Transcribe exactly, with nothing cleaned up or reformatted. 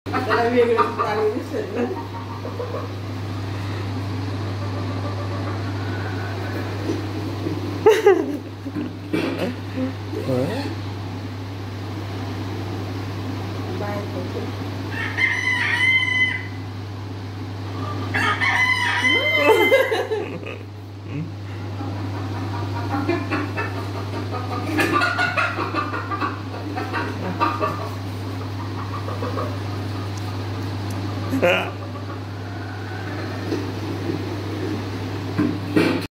त्याला वेगळं प्राणी दिसेल ना. बाहेर पडतो. Ha